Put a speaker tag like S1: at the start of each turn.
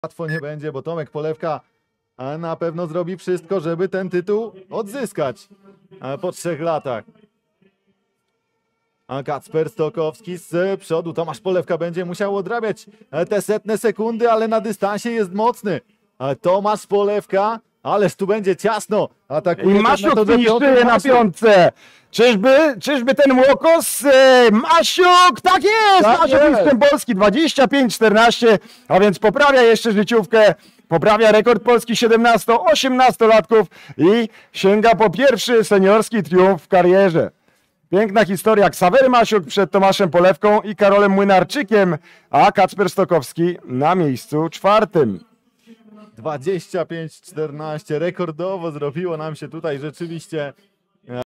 S1: Łatwo nie będzie, bo Tomek Polewka na pewno zrobi wszystko, żeby ten tytuł odzyskać po 3 latach. A Kacper Stokowski z przodu. Tomasz Polewka będzie musiał odrabiać te setne sekundy, ale na dystansie jest mocny. Tomasz Polewka, ależ tu będzie ciasno. Atakuje
S2: I Masiuk finiszuje na piątce. Czyżby ten Łokos? Masiuk, tak jest!
S1: Tak
S2: Masiuk
S1: jest.
S2: mistrzem Polski 25-14, a więc poprawia jeszcze życiówkę. Poprawia rekord Polski 17-18-latków i sięga po pierwszy seniorski triumf w karierze. Piękna historia. Ksawery Masiuk przed Tomaszem Polewką i Karolem Młynarczykiem, a Kacper Stokowski na miejscu 4.
S1: 25-14. Rekordowo zrobiło nam się tutaj rzeczywiście.